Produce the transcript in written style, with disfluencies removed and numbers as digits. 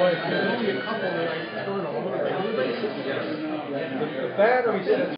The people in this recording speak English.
but there's only a couple that I turn on a regular basis. The battery says